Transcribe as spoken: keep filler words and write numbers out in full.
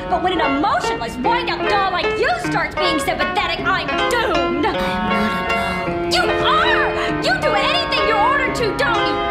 But when an emotionless, wind-up doll like you starts being sympathetic, I'm doomed. I'm not a doll. You are! You do anything you're ordered to, don't you?